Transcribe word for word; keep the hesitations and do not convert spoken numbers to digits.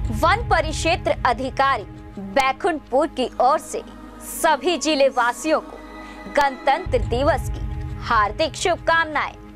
One परिक्षेत्र अधिकारी बैकुंठपुर की ओर से सभी जिले वासियों को गणतंत्र दिवस की हार्दिक शुभकामनाएं।